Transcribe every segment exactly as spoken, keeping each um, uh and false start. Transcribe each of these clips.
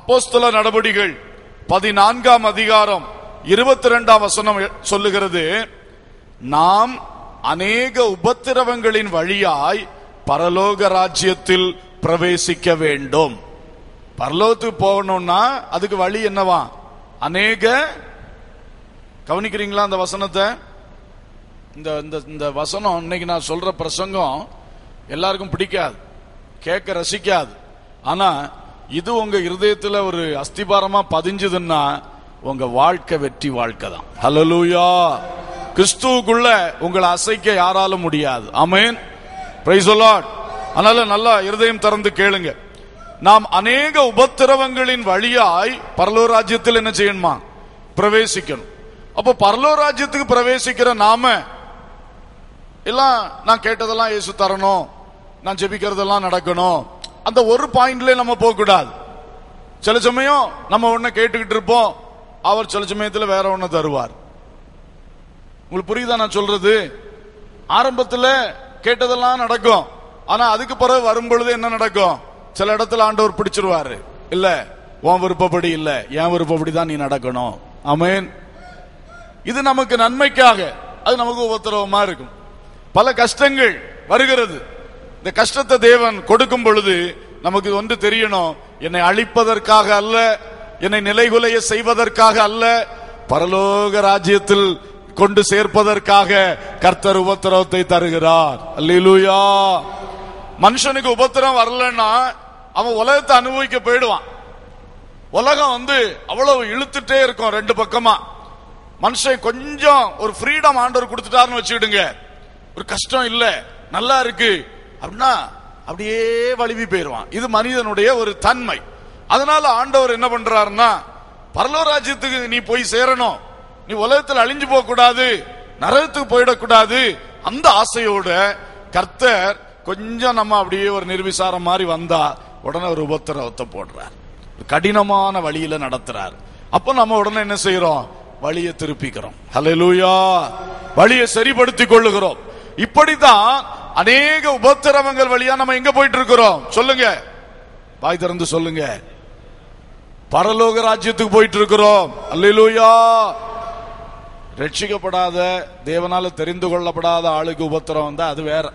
அப்போஸ்தல நடபடிகள் பதினான்காம் அதிகாரம் இருபத்தி இரண்டாம் வசனம் சொல்லுகிறது, நாம் அநேக உபத்திரவங்களின் வழியாய் பரலோக ராஜ்யத்தில் பிரவேசிக்க வேண்டும். பரலோகத்துக்கு போகணும்னா அதுக்கு வழி என்னவா? அநேக, கவனிக்கிறீங்களா அந்த வசனத்தை? இந்த இந்த வசனம் இன்னைக்கு நான் சொல்ற பிரசங்கம் எல்லாருக்கும் பிடிக்காது, கேட்க ரசிக்காது. ஆனா இது உங்க இருதயத்துல ஒரு அஸ்திபாரமா பதிஞ்சதுன்னா உங்க வாழ்க்கை வெற்றி வாழ்க்கை தான். ஹல்லேலூயா. கிறிஸ்துவுக்குள்ள உங்களை அசைக்க யாராலும் முடியாது. ஆமென். Praise the Lord. அதனால நல்லா இருதயம் திறந்து கேளுங்க. நாம் அநேக உபத்திரவங்களின் வழியாய் பரலோக ராஜ்யத்தில் என்ன செய்யணுமா? பிரவேசிக்கணும். அப்போ பரலோக ராஜ்யத்துக்கு பிரவேசிக்கிற நாம எல்லாம் நான் கேட்டதெல்லாம் இயேசு தரணும், நான் ஜெபிக்கிறதெல்லாம் நடக்கணும், அந்த ஒரு பாயிண்ட்ல நம்ம போக கூடாது. சில சமயம் நம்ம ஒண்ணு கேட்டுக்கிட்டு இருப்போம், அவர் சில சமயத்துல வேற ஒண்ணு தருவார். உங்களுக்கு புரியுதா நான் சொல்றது? ஆரம்பத்துல கேட்டதெல்லாம் நடக்கும், ஆனா அதுக்கு பிறகு வரும்பொழுது என்ன நடக்கும்? சில இடத்துல ஆண்டவர் பிடிச்சிருவாரு. இல்ல, உன் விருப்பப்படி இல்ல, என் விருப்பப்படி தான் நீ நடக்கணும். ஆமென். இது நமக்கு நன்மைக்காக, அது நமக்கு உபத்திரவமா இருக்கும். பல கஷ்டங்கள் வருகிறது. இந்த கஷ்டத்தை தேவன் கொடுக்கும் பொழுது நமக்கு ஒன்று தெரியணும், என்னை அழிப்பதற்காக அல்ல, என்னை நிலைகுலைய செய்வதற்காக அல்ல, பரலோக ராஜ்யத்தில் கொண்டு சேர்ப்பதற்காக கர்த்தர் உபத்திரவத்தை தருகிறார். அல்லேலூயா. மனுஷனுக்கு உபத்திரம் வரலன்னா அவன் உலகத்தை அனுபவிக்க போயிடுவான். உலகம் வந்து அவ்வளவு இழுத்துட்டே இருக்கும் ரெண்டு பக்கமா. மனுஷன் கொஞ்சம் ஒரு ஃப்ரீடம் ஆண்டவர் கொடுத்துட்டாருன்னு வச்சுக்கிடுங்க, ஒரு கஷ்டம் இல்ல, நல்லா இருக்கு அப்படின்னா அப்படியே வலிவி போயிருவான். இது மனிதனுடைய ஒரு தன்மை. அதனால ஆண்டவர் என்ன பண்றாருன்னா, பரலோக ராஜ்யத்துக்கு நீ போய் சேரணும், நீ உலகத்தில் அழிஞ்சு போக கூடாது, நரகத்துக்கு போயிடக்கூடாது, அந்த ஆசையோட கர்த்தர் கொஞ்சம் நம்ம அப்படியே ஒரு நிர்விசாரம் மாதிரி வந்தா உடனே ஒரு உபத்திரவத்தை போடுறார், கடினமான வழியில நடத்துறார். அப்ப நம்ம உடனே என்ன செய்யறோம்? வழியை திருப்பிக்கிறோம். ஹல்லேலூயா. வழியை சரிப்படுத்திக் கொள்ளுகிறோம். இப்படித்தான் அநேக உபத்திரவங்கள் வழியா நம்ம எங்க போயிட்டு இருக்கிறோம்? சொல்லுங்க, வாய் திறந்து சொல்லுங்க. பரலோக ராஜ்யத்துக்கு போயிட்டு இருக்கிறோம். அல்லேலூயா. ரட்சிக்கப்படாத, தேவனால தெரிந்து கொள்ளப்படாத ஆளுக்கு உபத்திரம் வந்தா அது வேற.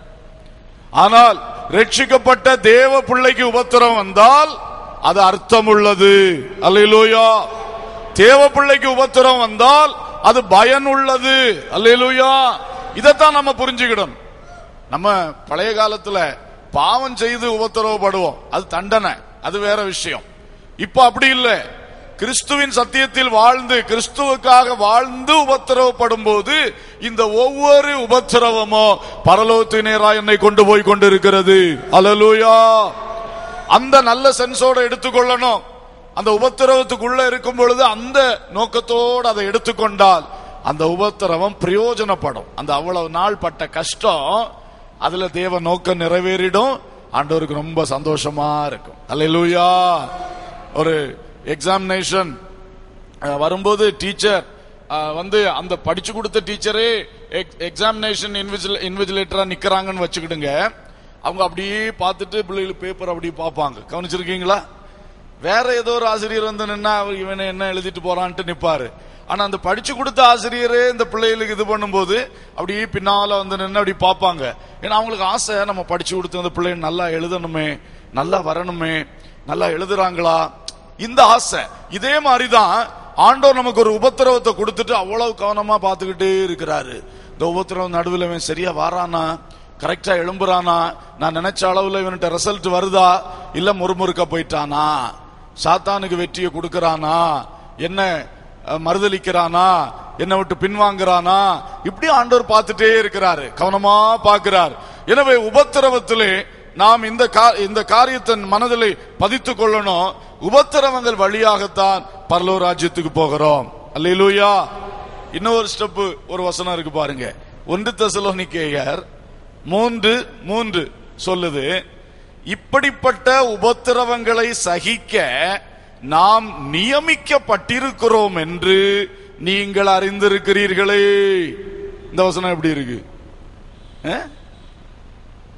ஆனால் ரட்சிக்கப்பட்ட தேவ பிள்ளைக்கு உபத்திரம் வந்தால் அது அர்த்தம் உள்ளது. அல்லேலூயா. தேவ பிள்ளைக்கு உபத்திரம் வந்தால் அது பயன் உள்ளது. அல்லேலூயா. இதைத்தான் நம்ம புரிஞ்சுக்கிடணும். நம்ம பழைய காலத்துல பாவம் செய்து உபத்திரவப்படுவோம், அது தண்டனை, அது வேற விஷயம். இப்ப அப்படி இல்லை. கிறிஸ்துவின் சத்தியத்தில் வாழ்ந்து கிறிஸ்துவுக்காக வாழ்ந்து உபத்திரவப்படும் போது இந்த ஒவ்வொரு உபத்திரவமோ பரலோகத்தின் நேராக என்னை கொண்டு போய் கொண்டிருக்கிறது. அல்லேலூயா. அந்த நல்ல சென்ஸோட எடுத்துக்கொள்ளணும். அந்த உபத்திரவத்துக்குள்ள இருக்கும் பொழுது அந்த நோக்கத்தோடு அதை எடுத்துக்கொண்டால் அந்த உபத்திரவம் பிரயோஜனப்படும். அந்த அவ்வளவு நாள் பட்ட கஷ்டம் அதுல தேவ நோக்கம் நிறைவேறிடும். ஆண்டவருக்கு ரொம்ப சந்தோஷமா இருக்கும். அல்லேலூயா. ஒரு எக்ஸாமினேஷன் வரும்போது டீச்சர் வந்து அந்த படிச்சு கொடுத்த டீச்சரே எக்ஸாமினேஷன் இன்விஜிலேட்டரா நிக்கிறாங்கன்னு வச்சுக்கிடுங்க. அவங்க அப்படியே பார்த்துட்டு பிள்ளைகளுக்கு பேப்பர் அப்படியே பார்ப்பாங்க. கவனிச்சிருக்கீங்களா? வேற ஏதோ ஒரு ஆசிரியர் வந்து நின்னா இவனை என்ன எழுதிட்டு போறான்ட்டு நிப்பாரு. ஆனா அந்த படிச்சு கொடுத்த ஆசிரியரே இந்த பிள்ளைகளுக்கு இது பண்ணும் போது அப்படியே பின்னால வந்து நின்று அப்படி பார்ப்பாங்க. ஏன்னா அவங்களுக்கு ஆசை, நம்ம படிச்சு கொடுத்த அந்த பிள்ளைங்க நல்லா எழுதணுமே, நல்லா வரணுமே, நல்லா எழுதுறாங்களா, இந்த ஆசை. இதே மாதிரிதான் ஆண்டவர் நமக்கு ஒரு உபத்திரவத்தை கொடுத்துட்டு அவ்வளவு கவனமா பார்த்துக்கிட்டே இருக்கிறாரு. இந்த உபத்திரவம் நடுவில் இவன் சரியா வாரானா, கரெக்டா எழும்புறானா, நான் நினைச்ச அளவுல இவன்கிட்ட ரிசல்ட் வருதா, இல்ல முறுமுறுக்க போயிட்டானா, சாத்தானுக்கு வெற்றியை கொடுக்கறானா, என்ன மறுதலிக்கிறானா, என்னை விட்டு பின்வாங்குறானா, இப்படி ஆண்டவர் பார்த்துட்டே இருக்கிறாரு, கவனமா பார்க்கிறார். எனவே உபத்திரவத்திலே நாம் இந்த இந்த காரியத்தை மனதிலே பதித்துக் கொள்ளணும். உபத்திரவங்கள் வழியாகத்தான் பரலோக ராஜ்யத்துக்கு போகிறோம். அல்லேலூயா. இன்னொரு ஸ்டெப், ஒரு வசனம் இருக்கு பாருங்க. ஒன்று தெசலோனிக்கேயர் மூன்று மூன்று சொல்லுது, இப்படிப்பட்ட உபத்திரவங்களை சகிக்க நாம் நியமிக்கப்பட்டிருக்கிறோம் என்று நீங்கள் அறிந்திருக்கிறீர்களே. இந்த வசனம் எப்படி இருக்கு?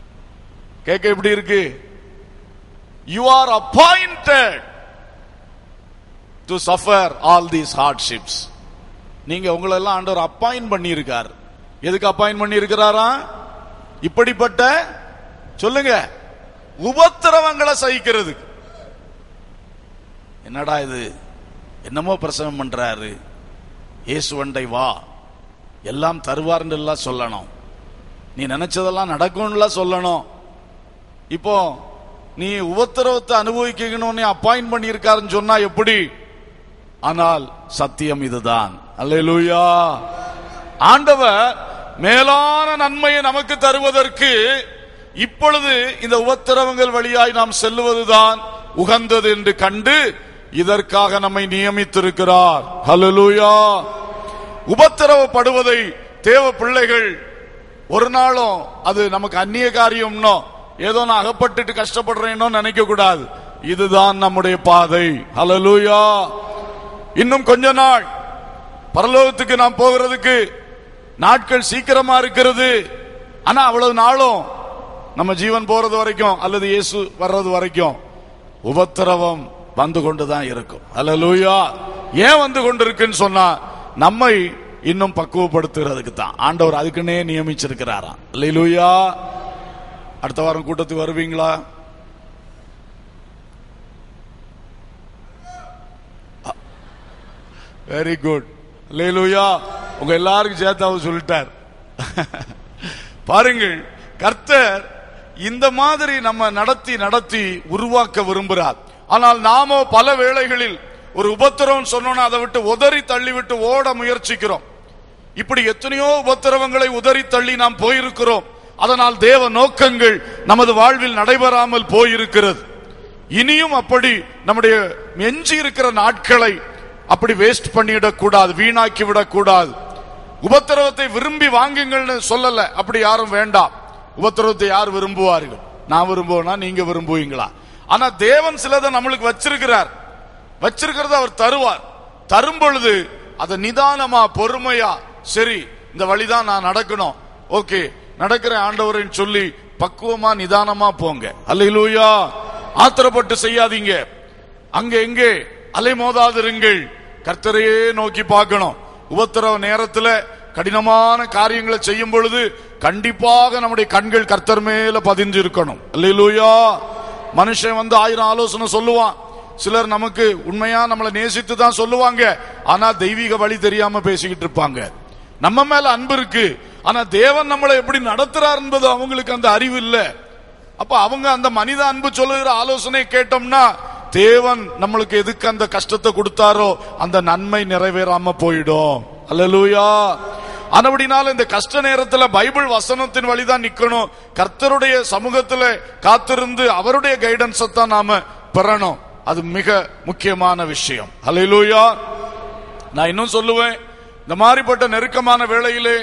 கேட்க எப்படி இருக்கு? You are appointed. to suffer all these hardships. நீங்க உங்களை எல்லாம் ஆண்டவர் அப்பாயின்ட் பண்ணி இருக்கார். எதுக்கு அப்பாயின்ட் பண்ணி இருக்கிறாரா? இப்படிப்பட்ட சொல்லுங்க உபத்திரவங்களை சகிக்கிறது. என்னடா இது, என்னமோ பிரசவம் பண்றாரு, இயேசுவண்டை வா, எல்லாம் தருவார்னு எல்லாம் சொல்லணும், நீ நினைச்சதெல்லாம் நடக்கும்ல சொல்லணும். இப்போ நீ உபத்திரவத்தை அனுபவிக்கணும்னு அப்பாயின்ட் பண்ணி இருக்காருன்னு சொன்னா எப்படி? ஆனால் சத்தியம் இதுதான். அல்லேலூயா. ஆண்டவர் மேலான நன்மையை நமக்கு தருவதற்கு இப்பொழுது இந்த உபத்திரவங்கள் வழியாய் நாம் செல்லுவதுதான் உகந்தது என்று கண்டு இதற்காக நம்மை நியமித்திருக்கிறார். அல்லேலூயா. உபத்திரவப்படுவதை தேவ பிள்ளைகள் ஒரு நாளும் அது நமக்கு அந்நிய காரியம்னோ ஏதோ நான் அகப்பட்டுட்டு கஷ்டப்படுறேனோ நினைக்க கூடாது. இதுதான் நம்முடைய பாதை. அல்லேலூயா. இன்னும் கொஞ்ச நாள் பரலோகத்துக்கு நாம் போகிறதுக்கு நாட்கள் சீக்கிரமா இருக்கிறது. ஆனா அவ்வளவு நாளும் நம்ம ஜீவன் போறது வரைக்கும் அல்லது இயேசு வர்றது வரைக்கும் உபத்திரவம் வந்து கொண்டுதான் இருக்கும். அல்லேலூயா. ஏன் வந்து கொண்டிருக்குன்னு சொன்னா நம்மை இன்னும் பக்குவப்படுத்துறதுக்கு தான் ஆண்டவர் அதுக்குன்னே நியமிச்சிருக்கிறாராம். அல்லேலூயா. அடுத்த வாரம் கூட்டத்துக்கு வருவீங்களா? Very good. அல்லேலூயா. உங்க எல்லாருக்கும் சேர்த்து அவர் சொல்லிட்டார். பாருங்கள், கர்த்தர் இந்த மாதிரி நம்ம நடத்தி நடத்தி உருவாக்க விரும்புகிறார். ஆனால் நாமோ பல வேளைகளில் ஒரு உபத்திரவம் சொன்னோன்னா அதை விட்டு உதறி தள்ளி விட்டு ஓட முயற்சிக்கிறோம். இப்படி எத்தனையோ உபத்திரவங்களை உதறி தள்ளி நாம் போயிருக்கிறோம். அதனால் தேவ நோக்கங்கள் நமது வாழ்வில் நடைபெறாமல் போயிருக்கிறது. இனியும் அப்படி நம்முடைய எஞ்சி இருக்கிற நாட்களை அப்படி வேஸ்ட் பண்ணிவிடக் கூடாது, வீணாக்கி விடக் கூடாது. உபத்திரவத்தை விரும்பி வாங்குங்கள்னு சொல்லல, அப்படி யாரும் வேண்டாம். உபத்திரவத்தை யார் விரும்புவார்கள்? நான் விரும்புவேனா, நீங்க விரும்புவீங்களா? ஆனா தேவன் சிலதை நம்மளுக்கு வச்சிருக்கிறார். வச்சிருக்கிறத அவர் தருவார். தரும் பொழுது அதை நிதானமா பொறுமையா, சரி இந்த வழிதான் நான் நடக்கணும், ஓகே நடக்கிறேன் ஆண்டவரின்னு சொல்லி பக்குவமா நிதானமா போங்க. அல்லேலூயா. ஆத்திரப்பட்டு செய்யாதீங்க. அங்க எங்கே அலைமோதாதிருங்கள். கர்த்தரையே நோக்கி பார்க்கணும். உபத்திரவ நேரத்தில் கடினமான காரியங்களை செய்யும் பொழுது கண்டிப்பாக நம்முடைய கண்கள் கர்த்தர் மேல பதிஞ்சு இருக்கணும். அல்லேலூயா. மனுஷன் வந்து ஆயிரம் ஆலோசனை சொல்லுவான். சிலர் நமக்கு உண்மையா நம்மளை நேசித்து தான் சொல்லுவாங்க. ஆனா தெய்வீக வழி தெரியாம பேசிக்கிட்டு இருப்பாங்க. நம்ம மேல அன்பு இருக்கு, ஆனா தேவன் நம்மளை எப்படி நடத்துறார் என்பது அவங்களுக்கு அந்த அறிவு இல்ல. அப்ப அவங்க அந்த மனித அன்பு சொல்லுகிற ஆலோசனை கேட்டோம்னா தேவன் நம்மளுக்கு எதுக்கு அந்த கஷ்டத்தை கொடுத்தாரோ அந்த நன்மை நிறைவேறாம போயிடும். அல்லேலூயா. ஆனபடினால இந்த கஷ்ட நேரத்தில் பைபிள் வசனத்தின் வழிதான் நிக்கணும். கர்த்தருடைய சமூகத்துல காத்திருந்து அவருடைய கைடன்ஸ் தான் நாம பெறணும். அது மிக முக்கியமான விஷயம். அல்லேலூயா. நான் இன்னும் சொல்லுவேன், இந்த மாதிரிப்பட்ட நெருக்கமான வேளையிலே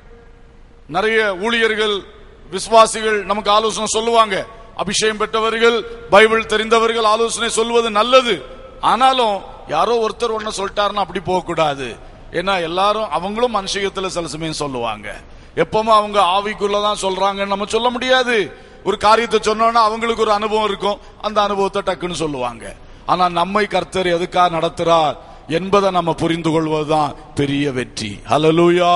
நிறைய ஊழியர்கள் விசுவாசிகள் நமக்கு ஆலோசனை சொல்லுவாங்க. அபிஷேகம் பெற்றவர்கள் பைபிள் தெரிந்தவர்கள் ஆலோசனை சொல்வது நல்லது. ஆனாலும் யாரோ ஒருத்தர் ஒன்னு சொல்லிட்டாருன்னா அப்படி போக கூடாது. ஏன்னா எல்லாரும் அவங்களும் மனுஷயத்துல சில சமயம் சொல்லுவாங்க. எப்பவுமே அவங்க ஆவிக்குள்ளதான் சொல்றாங்கன்னு நம்ம சொல்ல முடியாது. ஒரு காரியத்தை சொன்னோன்னா அவங்களுக்கு ஒரு அனுபவம் இருக்கும், அந்த அனுபவத்தை டக்குன்னு சொல்லுவாங்க. ஆனா நம்மை கர்த்தர் எதுக்காக நடத்துறார் என்பதை நம்ம புரிந்து கொள்வதுதான் பெரிய வெற்றி. ஹல்லேலூயா.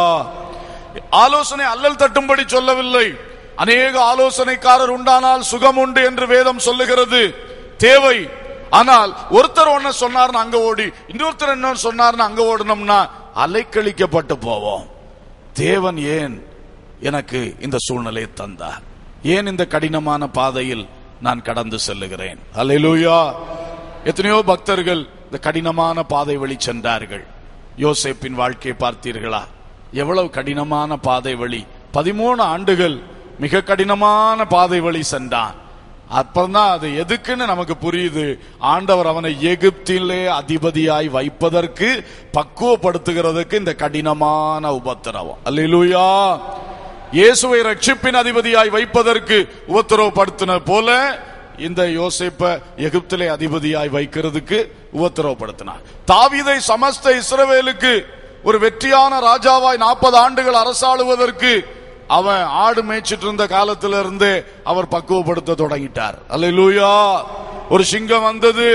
ஆலோசனை அல்லல் தட்டும்படி சொல்லவில்லை. அநேக ஆலோசனைக்காரர் உண்டானால் சுகம் உண்டு என்று வேதம் சொல்லுகிறது. தேவை. ஆனால் ஒருத்தர் ஒன்னு சொன்னார்னு அங்க ஓடி, இன்னொருத்தர் என்ன சொன்னார்னு அங்க ஓடணும்னா அலைக்கழிக்கப்பட்டு போவோம். தேவன் ஏன் எனக்கு இந்த சூழ்நிலையை தந்தார்? ஏன் இந்த கடினமான பாதையில் நான் கடந்து செல்லுகிறேன்? அல்லேலூயா. எத்தனையோ பக்தர்கள் இந்த கடினமான பாதை வழி சென்றார்கள். யோசேப்பின் வாழ்க்கையை பார்த்தீர்களா? எவ்வளவு கடினமான பாதை வழி. பதிமூணு ஆண்டுகள் மிக கடினமான பாதை வழி சென்றான். அப்பதான் அது எதுக்குன்னு நமக்கு புரியுது. ஆண்டவர் அவனை எகிப்திலே அதிபதியாய் வைப்பதற்கு பக்குவப்படுத்துகிறதுக்கு இந்த கடினமான உபத்திரவம். அல்லேலூயா. இயேசுவை ரட்சிப்பின் அதிபதியாய் வைப்பதற்கு உபத்திரவப்படுத்தின போல இந்த யோசேப்ப எகிப்திலே அதிபதியாய் வைக்கிறதுக்கு உபத்திரவப்படுத்தினார். தாவீதை சமஸ்த இஸ்ரவேலுக்கு ஒரு வெற்றியான ராஜாவாய் நாற்பது ஆண்டுகள் அரசாளுவதற்கு அவன் ஆடு மேய்ச்சிட்டு இருந்த காலத்திலிருந்து அவர் பக்குவப்படுத்த தொடங்கிட்டார். அல்லேலூயா. ஒரு சிங்கம் வந்தது,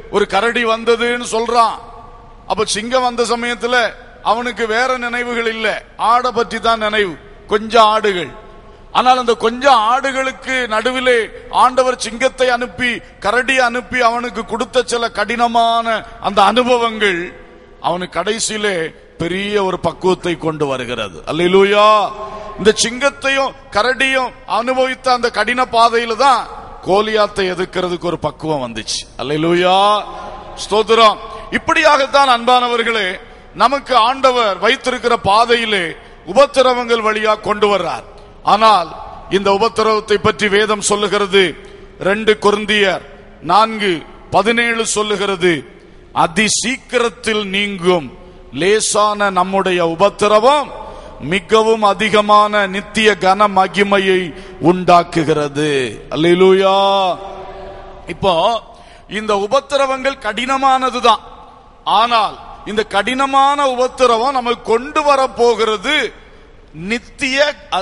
ஒரு கரடி வந்ததுன்னு சொல்றான். அப்ப சிங்கம் வந்த சமயத்துல அவனுக்கு வேற நினைவுகள் இல்ல, ஆடை பற்றி தான் நினைவு, கொஞ்சம் ஆடுகள். ஆனால் அந்த கொஞ்சம் ஆடுகளுக்கு நடுவிலே ஆண்டவர் சிங்கத்தை அனுப்பி கரடி அனுப்பி அவனுக்கு கொடுத்த சில கடினமான அந்த அனுபவங்கள் அவனுக்கு கடைசியிலே பெரிய ஒரு பக்குவத்தை கொண்டு வருகிறது. அல்லேலூயா. இந்த சிங்கத்தையும் கரடியும் அனுபவித்த அந்த கடின பாதையில தான் கோலியாத்தை எதிர்க்கிறதுக்கு ஒரு பக்குவம் வந்துச்சு. அல்லேலூயா, ஸ்தோத்திரம். இப்படியாகத்தான் அன்பானவர்களே நமக்கு ஆண்டவர் வைத்திருக்கிற பாதையிலே உபத்திரவங்கள் வழியா கொண்டு வர்றார். ஆனால் இந்த உபத்திரவத்தை பற்றி வேதம் சொல்லுகிறது. ரெண்டு கொரிந்தியர் நான்கு பதினேழு சொல்லுகிறது, அதி சீக்கிரத்தில் நீங்கும் லேசான நம்முடைய உபத்திரவம் மிகவும் அதிகமான நித்திய கன மகிமையை உண்டாக்குகிறது. அல்லேலூயா. இப்போ இந்த உபத்திரவங்கள் கடினமானதுதான். ஆனால் இந்த கடினமான உபத்திரவம் நமக்கு கொண்டு வர போகிறது நித்திய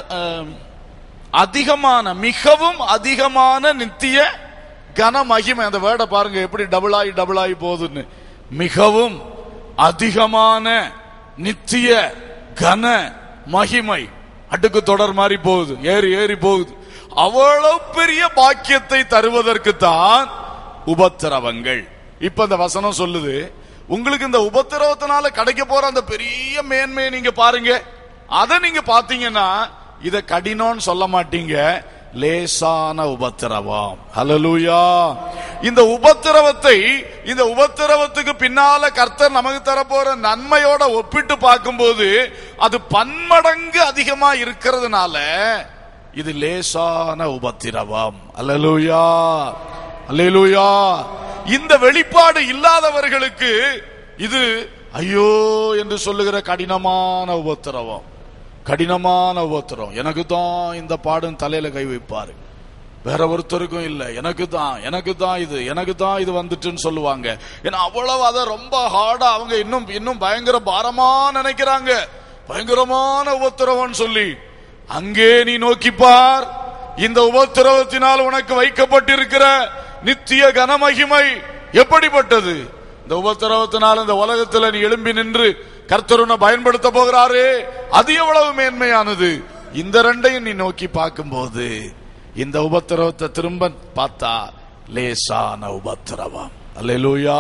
அதிகமான, மிகவும் அதிகமான நித்திய கன மகிமை. அந்த வேர்டை பாருங்க எப்படி டபுள் ஆகி டபுள் ஆகி போகுதுன்னு. மிகவும் அதிகமான நித்திய கன மகிமை அடுக்கு தொடர் மாதிரி போகுது, ஏறி ஏறி போகுது. அவ்வளவு பெரிய பாக்கியத்தை தருவதற்கு தான் உபத்திரவங்கள். இப்ப இந்த வசனம் சொல்லுது, உங்களுக்கு இந்த உபத்திரவத்தினால கிடைக்க போற அந்த பெரிய மேன்மையை நீங்க பாருங்க. அதை நீங்க பாத்தீங்கன்னா இத கடினம்னு சொல்ல மாட்டீங்க, லேசான உபத்திரவம். ஹல்லேலூயா. இந்த உபத்திரவத்தை, இந்த உபத்திரவத்துக்கு பின்னால கர்த்தர் நமக்கு தரப்போற நன்மையோட ஒப்பிட்டு பார்க்கும்போது அது பன்மடங்கு அதிகமா இருக்கிறதுனால இது லேசான உபத்திரவம். ஹல்லேலூயா, ஹல்லேலூயா. இந்த வெளிப்பாடு இல்லாதவர்களுக்கு இது ஐயோ என்று சொல்லுகிற கடினமான உபத்திரவம், கடினமான உபத்திரம். எனக்கு தான் இந்த பாடும் தலையில கை வைப்பாரு, வேற ஒருத்தருக்கும் இல்ல, எனக்கு தான் எனக்கு தான் இது எனக்கு தான் இது வந்துட்டுன்னு சொல்லுவாங்க. ஏன்னா அவ்வளவு அதை ரொம்ப ஹார்டா அவங்க இன்னும் இன்னும் பயங்கர பாரமா நினைக்கிறாங்க, பயங்கரமான உபத்திரவம் சொல்லி. அங்கே நீ நோக்கிப்பார், இந்த உபத்திரவத்தினால் உனக்கு வைக்கப்பட்டிருக்கிற நித்திய கனமகிமை எப்படிப்பட்டது. இந்த உபத்திரவத்தினால் இந்த உலகத்தில் நீ எழும்பி நின்று கர்த்தருனை பயன்படுத்த போகிறாரே, அது எவ்வளவு மேன்மையானது. இந்த ரெண்டையும் நீ நோக்கி பார்க்கும்போது இந்த உபத்திரவத்தை திரும்ப பார்த்தா லேசான உபத்திரவம். அல்லேலூயா.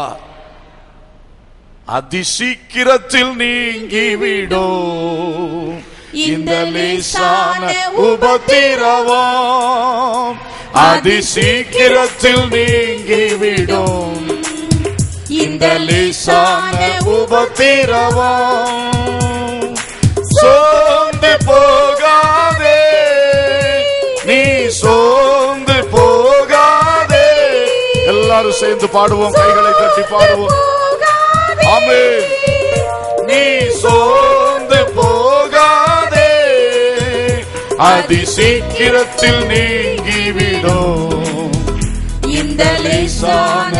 அதிசீக்கிரத்தில் நீங்கிவிடும் இந்த லேசான உபத்திரவம், அதிசீக்கிரத்தில் நீங்கிவிடும் இந்த லேசான உபத்திரவம். சோர்ந்து போகாதே, நீ சோர்ந்து போகாதே. எல்லாரும் சேர்ந்து பாடுவோம், கைகளை தட்டி பாடுவோம். ஆமென். நீ சோர்ந்து போகாதே, அதிசீக்கிரத்தில் நீங்கிவிடும் இந்த லேசான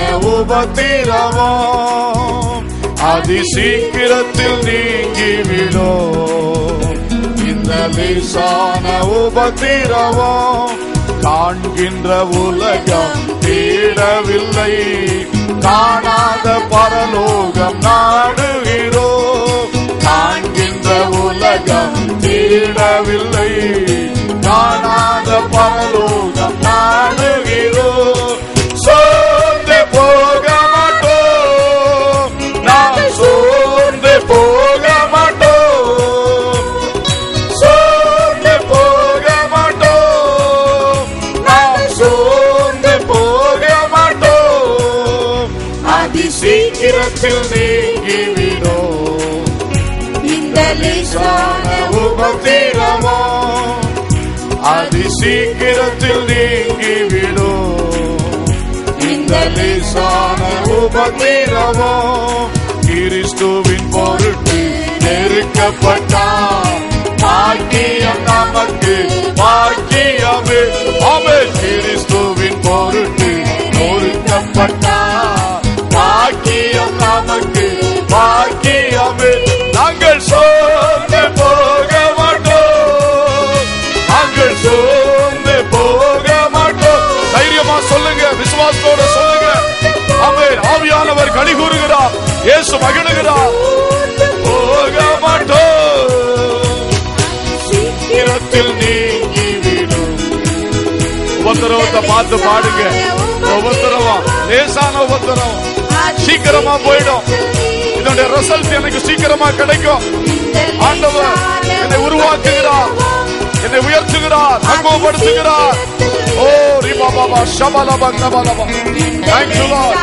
உபத்திரவம், அதிசீக்கிரத்தில் நீங்கிவிடும் இந்த லேசான உபத்திரவம். காண்கின்ற உலகம் தேடவில்லை, காணாத பரலோகம் நாடுகிறோம். காண்கின்ற உலகம் தேடவில்லை, காணாத பரலோகம் நாடுகிறோம். சோர்ந்து போக மாட்டோம், நாம் சோர்ந்து போக மாட்டோம், சோர்ந்து போக மாட்டோம், நாம் சோர்ந்து போக மாட்டோம். அதிசீக்கிரத்தில் நீங்கிவிடும் இந்த லேசான உபத்திரவம், அதிசீக்கிரத்தில் நீங்கிவிடும் இந்த லேசான உபத்திரவம். கிறிஸ்துவின் பொருட்டு நெருக்கப்பட்டார், பாக்கியம் நமக்கு பாக்கியமே. ஆமென். கிறிஸ்துவின் பொருட்டு நொறுக்கப்பட்டார், பாக்கியம் நமக்கு பாக்கியமே. நாங்கள் சோர்ந்து போக மாட்டோம், நாங்கள் சோர்ந்து போக மாட்டோம். தைரியமா சொல்லுங்க, விசுவாசத்தோட சொல்லுங்க. ஆமென். கூறுகிறார். இயேசு மகிழுகிறார். போக மாட்டோம், சீக்கிரத்தில் நீங்கிவிடும். உபத்திரவத்தை பார்த்து பாடுங்க. உபத்திரவம் லேசான உபத்திரவம் சீக்கிரமா போயிடும். இதனுடைய ரிசல்ட் எனக்கு சீக்கிரமா கிடைக்கும். ஆண்டவர் என்னை உருவாக்குகிறார், என்னை உயர்த்துகிறார், பக்குவப்படுத்துகிறார். ஓ ரிபா பாபா ஷபலபா நபலபா. Thank you Lord.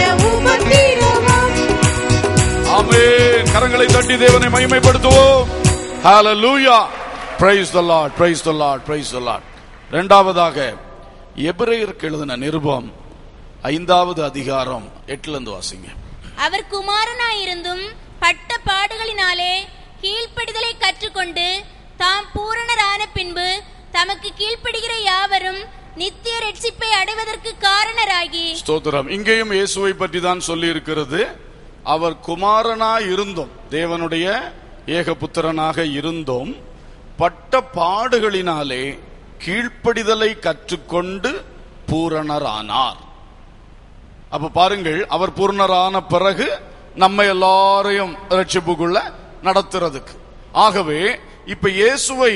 ஆமென். கரங்களை தட்டி தேவனை மகிமைப்படுத்துவோம். Hallelujah. Praise the Lord, praise the Lord, praise the Lord. இரண்டாவதாக எபிரேயருக்கு எழுதின நிருபம் ஐந்தாவது அதிகாரம் எட்டுல இருந்து வாசிங்க. அவர் குமாரனாயிருந்தும் பட்ட பாடுகளினாலே கீழ்ப்படிதலை கற்றுக்கொண்டு தாம் பூரணரான பின்பு தமக்கு கீழ்ப்படுகிற யாவரும் நித்திய ரட்சிப்பை அடைவதற்கு காரணராகி. ஸ்தோத்திரம். இங்கேயும் இயேசுவை பற்றி தான் சொல்லி இருக்கிறது. அவர் குமாரனாய் இருந்தும், தேவனுடைய ஏகபுத்திரனாக இருந்தும், பட்ட பாடுகளினாலே கீழ்ப்படிதலை கற்றுக்கொண்டு பூரணரானார். அப்ப பாருங்கள், அவர் பூரணரான பிறகு நம்ம எல்லாரையும் ரட்சிப்புக்குள்ள நடத்துறதுக்கு. ஆகவே இப்ப இயேசுவை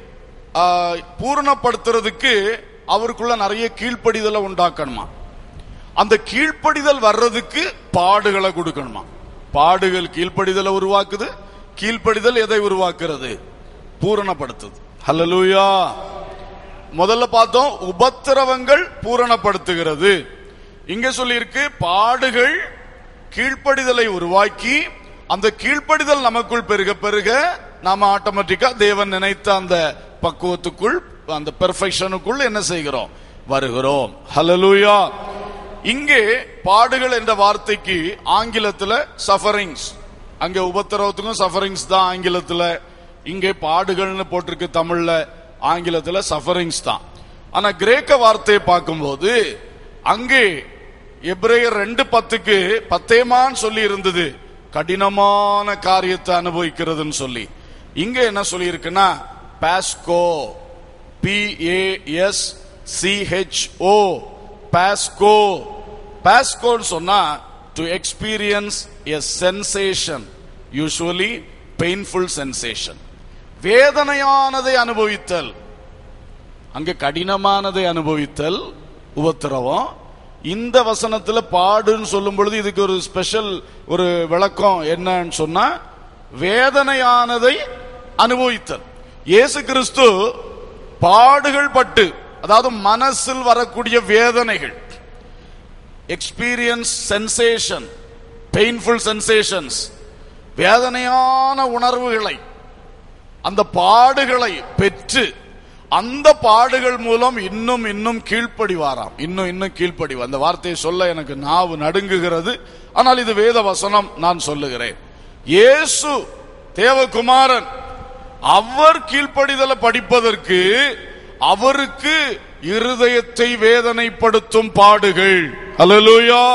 பூரணப்படுத்துறதுக்கு அவருக்குள்ள நிறைய கீழ்ப்படிதலை உண்டாக்கணுமா. அந்த கீழ்ப்படிதல் வர்றதுக்கு பாடுகளை கொடுக்கணுமா. பாடுகள் கீழ்ப்படிதலை உருவாக்குது. கீழ்ப்படிதல் எதை உருவாக்குறது? பூரணப்படுத்துது. ஹல்லேலூயா. முதல்ல பார்த்தோம், உபத்திரவங்கள் பூரணப்படுத்துகிறது. இங்க சொல்லி இருக்கு, பாடுகள் கீழ்ப்படிதலை உருவாக்கி, அந்த கீழ்ப்படிதல் நமக்குள் பெருக பெருக நாம ஆட்டோமேட்டிக்கா தேவன் நினைத்த அந்த பக்குவத்துக்குள், அந்த பெர்ஃபெக்ஷனுக்குள் என்ன செய்கிறோம்? வருகிறோம். ஹல்லேலூயா. இங்கே பாடுகள் என்ற வார்த்தைக்கு ஆங்கிலத்தில் சஃபரிங்ஸ், அங்கே உபத்திரவத்துக்கும் சஃபரிங்ஸ் தான் ஆங்கிலத்தில். இங்கே பாடுகள்னு போட்டிருக்கு தமிழ்ல, ஆங்கிலத்தில் சஃபரிங்ஸ் தான். ஆனா கிரேக்க வார்த்தையை பார்க்கும்போது அங்கே எபிரேயர் ரெண்டு பத்துக்கு பத்தேமான் சொல்லி இருந்தது, கடினமான காரியத்தை அனுபவிக்கிறதுன்னு சொல்லி. இங்க என்ன சொல்லி இருக்குன்னா பாஸ்கோ, P A S C H O, பாஸ்கோ. பாஸ்கோன்னு சொன்னா to experience a sensation, usually painful sensation. வேதனையானதை அனுபவித்தல். அங்க கடினமானதை அனுபவித்தல் உபத்திரவம். இந்த வசனத்துல பாடுன்னு சொல்லும் பொழுது இதுக்கு ஒரு ஸ்பெஷல் ஒரு விளக்கம் என்னன்னு சொன்னா, வேதனையானதை அனுபவித்தல். இயேசு கிறிஸ்து பாடுகள் பட்டு, அதாவது மனசில் வரக்கூடிய வேதனைகள், எக்ஸ்பீரியன்ஸ் சென்சேஷன், பெயின்ஃபுல் சென்சேஷன்ஸ், வேதனையான உணர்வுகளை, அந்த பாடுகளை பெற்று அந்த பாடுகள் மூலம் இன்னும் இன்னும் கீழ்ப்படிவாராம். இன்னும் இன்னும் கீழ்ப்படிவா. அந்த வார்த்தையை சொல்ல எனக்கு நாவு நடுங்குகிறது. ஆனால் இது வேத வசனம், நான் சொல்லுகிறேன். இயேசு தேவகுமாரன், அவர் கீழ்ப்படிதலை படிப்பதற்கு அவருக்கு இருதயத்தை வேதனைப்படுத்தும் பாடுகள். ஹல்லேலூயா.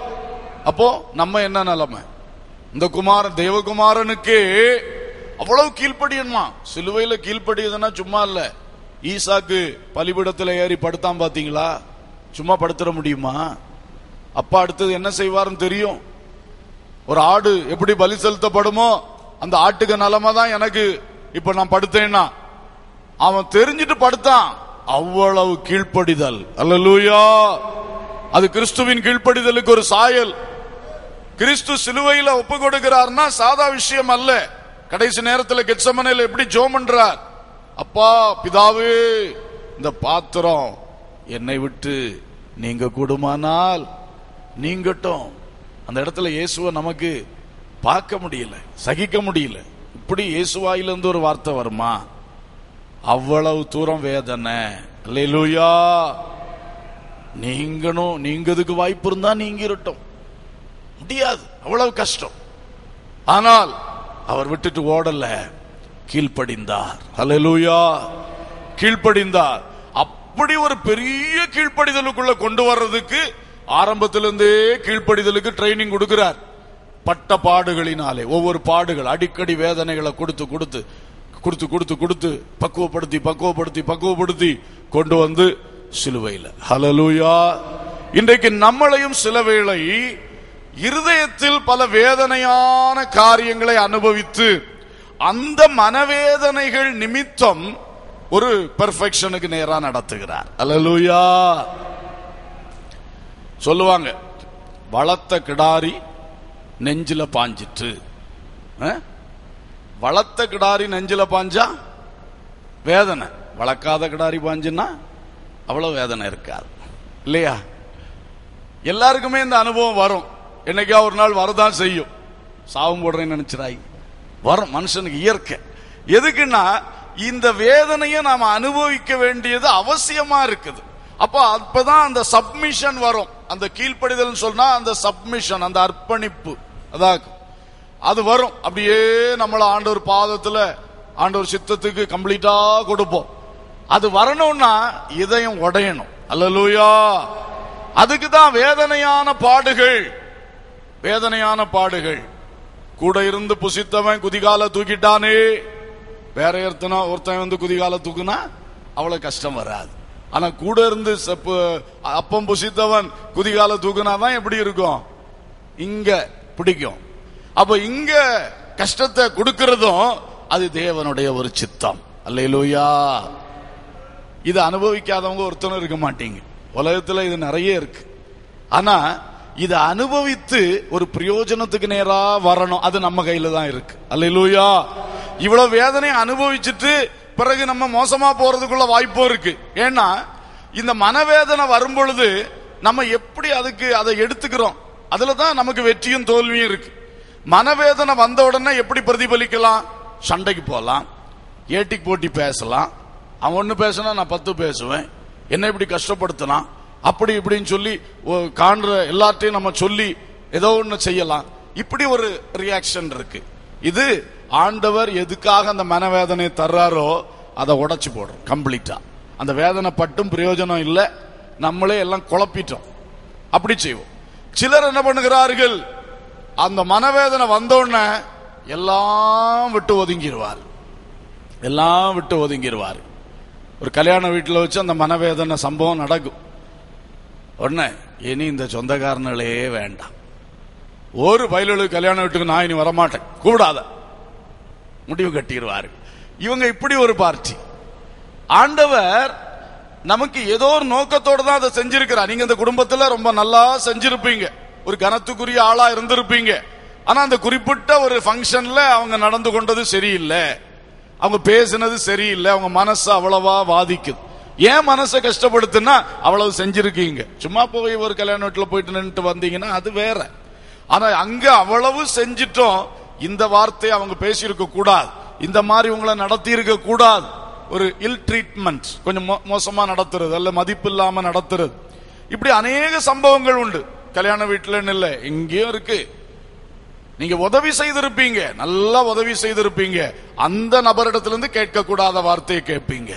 அப்போ நம்ம என்ன நிலைமை? இந்த குமாரன், தேவகுமாரனுக்கு அவ்வளவு கீழ்ப்படியணுமா? சிலுவையில கீழ்ப்படியதுன்னா சும்மா இல்ல. ஈசாக்கு பலிபீடத்தில் ஏறி படுத்தான் பாத்தீங்களா? சும்மா படுத்துற முடியுமா? அப்பா அடுத்தது என்ன செய்வாருன்னு தெரியும். ஒரு ஆடு எப்படி பலி செலுத்தப்படுமோ அந்த ஆட்டுக்கு நிலைமை தான் எனக்கு இப்ப நான் படுத்தேன்னா. அவன் தெரிஞ்சிட்டு படுத்தான். அவ்வளவு கீழ்ப்படிதல். அல்லேலூயா. அது கிறிஸ்துவின் கீழ்ப்படிதலுக்கு ஒரு சாயல். கிறிஸ்து சிலுவையில ஒப்பு கொடுக்கிறார்னா சாதா விஷயம் அல்ல. கடைசி நேரத்தில் கெத்செமனேல எப்படி ஜெபம் பண்றார்? அப்பா பிதாவே, இந்த பாத்திரம் என்னை விட்டு நீங்க கூடுமானால் நீங்கட்டும். அந்த இடத்துல இயேசுவை நமக்கு பார்க்க முடியல, சகிக்க முடியல. இப்படி இயேசுவாயிலிருந்து ஒரு வார்த்தை வருமா? அவ்வளவு தூரம் வேதனை. அல்லேலூயா. நீங்கணும், நீங்கிறதுக்கு வாய்ப்பு இருந்தா நீங்க இருக்கட்டும், முடியாது, அவ்வளவு கஷ்டம். ஆனால் அவர் விட்டுட்டு ஓடல, கீழ்ப்படிந்தார். ஹல்லேலூயா. கீழ்ப்படிந்தார். அப்படி ஒரு பெரிய கீழ்ப்படிதலுக்குள்ள கொண்டு வர்றதுக்கு ஆரம்பத்திலிருந்தே கீழ்ப்படிதலுக்கு ட்ரைனிங் கொடுக்கிறார். பட்ட பாடுகளினாலே ஒவ்வொரு பாடுகள், அடிக்கடி வேதனைகளை கொடுத்து கொடுத்து கொடுத்து கொடுத்து கொடுத்து பக்குவப்படுத்தி பக்குவப்படுத்தி பக்குவப்படுத்தி கொண்டு வந்து சிலுவையில். ஹல்லேலூயா. இன்றைக்கு நம்மளையும் சில வேளை இருதயத்தில் பல வேதனையான காரியங்களை அனுபவித்து அந்த மனவேதனைகள் நிமித்தம் ஒரு பெர்ஃபெக்ஷனுக்கு நேரா நடத்துகிறார். அல்லேலூயா. சொல்லுவாங்க, வளர்த்த கிடாரி நெஞ்சில பாஞ்சிட்டு. வளர்த்த கிடாரி நெஞ்சில பாஞ்சா வேதனை, வளர்க்காத கிடாரி பாஞ்சுன்னா அவ்வளவு வேதனை இருக்காது இல்லையா? எல்லாருக்குமே இந்த அனுபவம் வரும், என்னைக்கா ஒரு நாள் வரதான் செய்யும். சாவும் போடுறேன்னு நினைச்சிடாய், வரும், மனுஷனுக்கு இயற்கை. எதுக்குன்னா இந்த வேதனையை நாம அனுபவிக்க வேண்டியது அவசியமா இருக்குது. அப்ப அப்பதான் அந்த சப்மிஷன் வரும். அந்த கீழ்ப்படிதல் சொன்னா அந்த சப்மிஷன், அந்த அர்ப்பணிப்பு, அதான் அது வரும். அப்படியே நம்மள ஆண்டவர் பாதத்துல ஆண்டவர் சித்தத்துக்கு கம்ப்ளீட்டா கொடுப்போம். அது வரணும்னா இதயம் உடையணும். அல்லேலூயா. அதுக்கு தான் வேதனையான பாடுகள். வேதனையான பாடுகள். கூட இருந்து புசித்தவன் குதிகால தூக்கிட்டானே, வேற ஒருத்தனா ஒருத்தன் வந்து குதிகால தூக்குனா அவ்வளவு கஷ்டம் வராது. ஆனா கூட இருந்து அப்பம் புசித்தவன் குதிகால தூக்குனாதான் எப்படி இருக்கும்? இங்க பிடிக்கும். அப்ப இங்க கஷ்டத்தை கொடுக்கிறதும் அது தேவனுடைய ஒரு சித்தம். அல்லேலூயா. இது அனுபவிக்காதவங்க ஒருத்தனும் இருக்க மாட்டீங்க உலகத்துல. இது நிறைய இருக்கு. ஆனா இதை அனுபவித்து ஒரு பிரயோஜனத்துக்கு நேரா வரணும், அது நம்ம கையில தான் இருக்கு. அல்லேலூயா. இவ்வளவு வேதனை அனுபவிச்சுட்டு பிறகு நம்ம மோசமா போறதுக்குள்ள வாய்ப்பும் இருக்கு. ஏன்னா இந்த மனவேதனை வரும் பொழுது நம்ம எப்படி அதுக்கு அதை எடுத்துக்கிறோம், அதுலதான் நமக்கு வெற்றியும் தோல்வியும் இருக்கு. மனவேதனை வந்த உடனே எப்படி பிரதிபலிக்கலாம்? சண்டைக்கு போகலாம், ஏட்டிக்கு போட்டி பேசலாம். அவன் ஒண்ணு பேசினா நான் பத்து பேசுவேன், என்ன இப்படி கஷ்டப்படுத்தலாம், அப்படி இப்படின்னு சொல்லி காண்ற எல்லாத்தையும் நம்ம சொல்லி ஏதோ ஒண்ணு செய்யலாம். இப்படி ஒரு ரியாக்ஷன் இருக்கு. இது ஆண்டவர் எதுக்காக அந்த மனவேதனை தர்றாரோ அதை உடைச்சு போடுறோம் கம்ப்ளீட்டா. அந்த வேதனை பட்டும் பிரயோஜனம் இல்லை, நம்மளே எல்லாம் குழப்பிட்டோம். அப்படி செய்வோம். சிலர் என்ன பண்ணுகிறார்கள், அந்த மனவேதனை வந்தோடனே எல்லாம் விட்டு ஒதுங்கிடுவார், எல்லாம் விட்டு ஒதுங்கிடுவார். ஒரு கல்யாண வீட்டில் வச்சு அந்த மனவேதனை சம்பவம் நடக்கும். உடனே இனி இந்த சொந்தக்காரங்களே வேண்டாம், ஒரு பயலுக்கு கல்யாண வீட்டுக்கு நான் இனி வரமாட்டேன், கூடாத முடிவு கட்டிடுவாரு. இவங்க இப்படி ஒரு பார்ட்டி. ஆண்டவர் நமக்கு ஏதோ ஒரு நோக்கத்தோடு தான் அதை செஞ்சிருக்கிறார். நீங்க இந்த குடும்பத்துல ரொம்ப நல்லா செஞ்சிருப்பீங்க, ஒரு கனத்துக்குரிய ஆளா இருந்திருப்பீங்க. ஆனா அந்த குறிப்பிட்ட ஒரு ஃபங்க்ஷன்ல அவங்க நடந்து கொண்டது சரியில்லை, அவங்க பேசினது சரியில்லை, அவங்க மனசு அவ்வளவா வாதிக்குது. ஏன் மனசை கஷ்டப்படுத்துன்னா அவ்வளவு செஞ்சிருக்கீங்க. சும்மா போய் ஒரு கல்யாண வீட்டுல போயிட்டு நின்று வந்தீங்கன்னா அது வேற. ஆனா அங்க அவ்வளவு செஞ்சிட்டோம், இந்த வார்த்தையை அவங்க பேசியிருக்க கூடாது, இந்த மாதிரி உங்களை நடத்தி இருக்க கூடாது. ஒரு இல் ட்ரீட்மெண்ட், கொஞ்சம் மோசமா நடத்துறது, அல்ல மதிப்பு இல்லாம நடத்துறது, இப்படி அநேக சம்பவங்கள் உண்டு. கல்யாண வீட்டுல இல்ல, எங்கேயும் இருக்கு. நீங்க உதவி செய்திருப்பீங்க, நல்லா உதவி செய்திருப்பீங்க, அந்த நபரிடத்திலிருந்து கேட்க கூடாத வார்த்தையை கேட்பீங்க.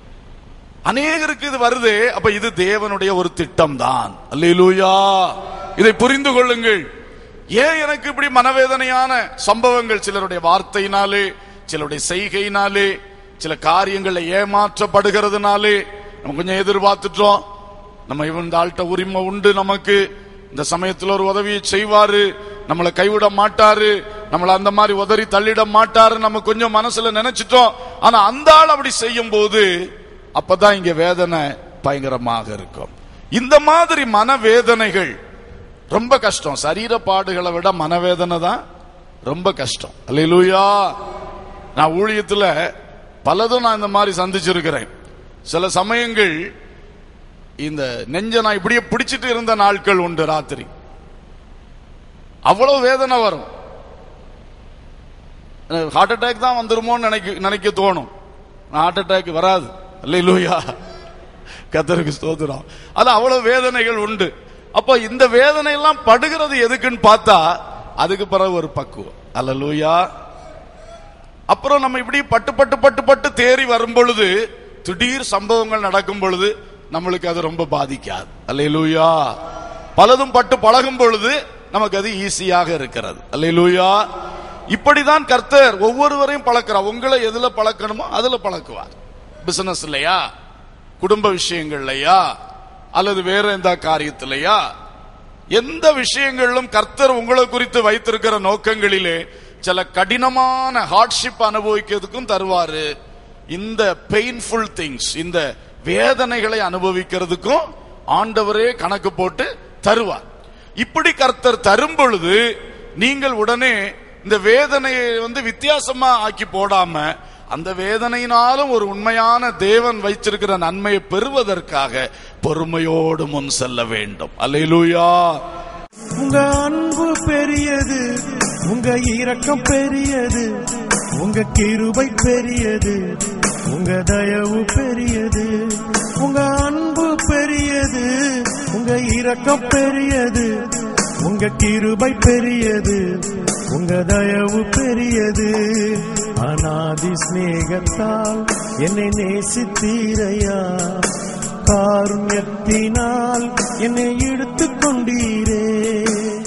அநேகருக்கு இது வருது. அப்ப இது தேவனுடைய ஒரு திட்டம் தான். அல்லேலூயா. இதை புரிந்து கொள்ளுங்கள். ஏன் எனக்கு இப்படி மனவேதனையான சம்பவங்கள்? சிலருடைய வார்த்தையினாலே, சிலருடைய செய்கையினாலே, சில காரியங்களை ஏமாற்றப்படுகிறதுனாலே நம்ம கொஞ்சம் எதிர்பார்த்துட்டோம். நம்ம இவன் இந்த ஆள்கிட்ட உரிமை உண்டு, நமக்கு இந்த சமயத்தில் ஒரு உதவியை செய்வாரு, நம்மளை கைவிட மாட்டாரு, நம்மளை அந்த மாதிரி உதறி தள்ளிட மாட்டாரு நம்ம கொஞ்சம் மனசுல நினைச்சிட்டோம். ஆனா அந்த ஆள் அப்படி செய்யும் போது அப்பதான் இங்க வேதனை பயங்கரமாக இருக்கும். இந்த மாதிரி மனவேதனைகள் ரொம்ப கஷ்டம். சரீர பாடுகளை விட மனவேதனை தான் ரொம்ப கஷ்டம். அல்லேலூயா. நான் ஊழியத்துல பலதும் நான் இந்த மாதிரி சந்திச்சிருக்கிறேன். சில சமயங்கள் இந்த நெஞ்ச நான் இப்படியே பிடிச்சிட்டு இருந்த நாட்கள் உண்டு. ராத்திரி அவ்வளவு வேதனை வரும். ஹார்ட் அட்டாக் தான் வந்துருமோன்னு நினைக்க நினைக்க தோணும். ஹார்ட் அட்டாக் வராது. அல்லேலூயா. கர்த்தருக்கு ஸ்தோத்திரம். அது அவ்வளவு வேதனைகள் உண்டு. அப்ப இந்த வேதனை எல்லாம் படுகிறது எதுக்குன்னு பார்த்தா அதுக்கு பிறகு ஒரு பக்குவம். அல்லேலூயா. அப்புறம் நம்ம இப்படி பட்டு பட்டு பட்டு பட்டு தேறி வரும் பொழுது, திடீர் சம்பவங்கள் நடக்கும் பொழுது நம்மளுக்கு அது ரொம்ப பாதிக்காது. அல்லேலூயா. பலதும் பட்டு பழகும் பொழுது நமக்கு அது ஈஸியாக இருக்கிறது. அல்லேலூயா. இப்படிதான் கர்த்தர் ஒவ்வொருவரையும் பழக்கிறார். உங்களை எதுல பழக்கணுமோ அதுல பழக்குவார். பிசினஸ் இல்லையா, குடும்ப விஷயங்கள்லையா, அல்லது வேற எந்த காரியத்திலையா, எந்த விஷயங்களிலும் கர்த்தர் உங்களை குறித்து வைத்திருக்கிற நோக்கங்களிலே சில கடினமான ஹார்ட்ஷிப் அனுபவிக்கிறதுக்கும் தருவாரு. இந்த பெயின்ஃபுல் திங்ஸ், இந்த வேதனைகளை அனுபவிக்கிறதுக்கும் ஆண்டவரே கணக்கு போட்டு தருவார். இப்படி கர்த்தர் தரும் பொழுது நீங்கள் உடனே இந்த வேதனையை வந்து வித்தியாசமா ஆக்கி போடாம, அந்த வேதனையினாலும் ஒரு உண்மையான தேவன் வைச்சிருக்கிற நன்மையை பெறுவதற்காக பொறுமையோடு முன் செல்ல வேண்டும். அல்லேலூயா. உங்க அன்பு பெரியது, உங்க இரக்கம் பெரியது, உங்க கிருபை பெரியது, உங்க தயவு பெரியது. உங்க அன்பு பெரியது, உங்க இரக்கம் பெரியது, உங்க கிருபை பெரியது, உங்க தயவு பெரியது. அநாதி ஸ்நேகத்தால் என்னை நேசித்தீரையா, காருண்யத்தினால் என்னை எடுத்துக் கொண்டீரே.